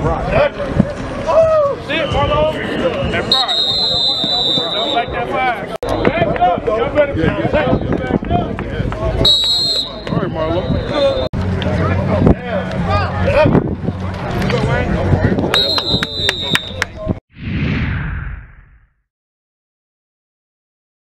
Oh, shit, Marlo. That's right. Don't like that flag. Back up. Y'all better be back up. All right, Marlo.